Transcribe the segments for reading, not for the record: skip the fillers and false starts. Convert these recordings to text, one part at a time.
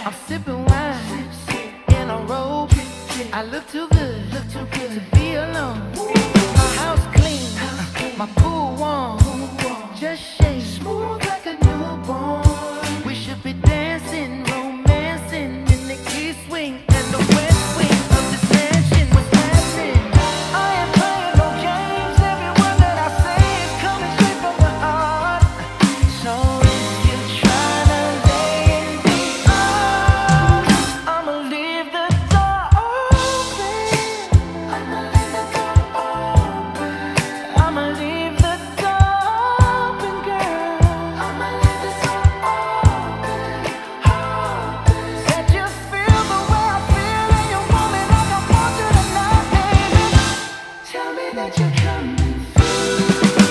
I'm sipping wine in a robe. I look too good to be alone. My house clean, my pool warm. Just shake smooth like a newborn. We should be dancing, romancing in the east wing and the west wing of this mansion. What's happening? I ain't playing no games. Every word that I say is coming straight from the heart. So if you're trying to lay in the arms, I'ma leave the door open. I'ma leave the door open. I'ma leave the door open, girl. I'ma leave the door open. That you feel the way I feel and you want me like I want you tonight, baby. Tell me that you're coming through.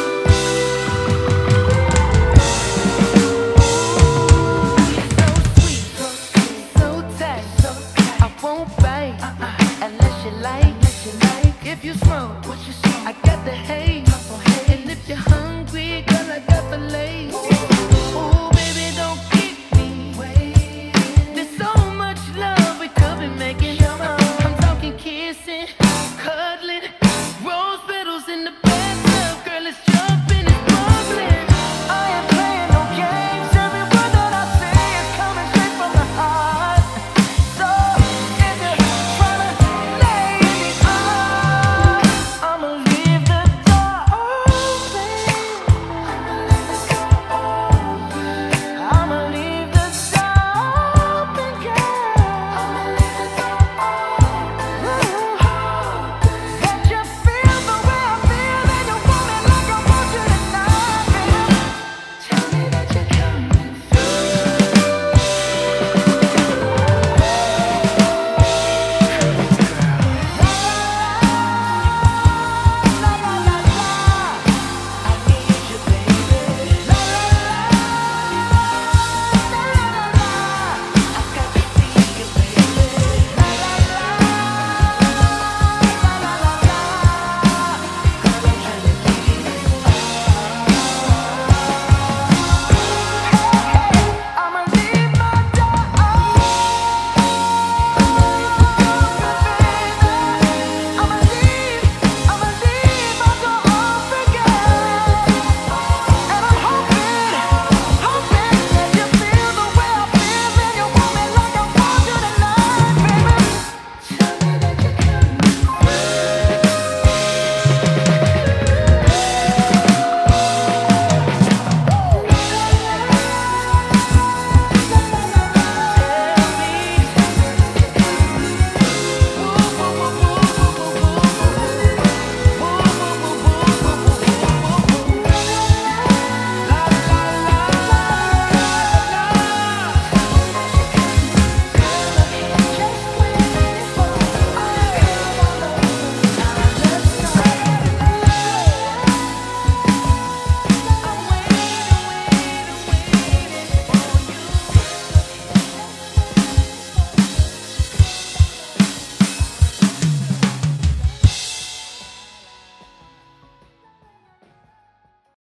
You're so sweet, so tight, I won't bite unless you like. If you smoke, I got the haze. And if you're hungry, girl, I got the lace.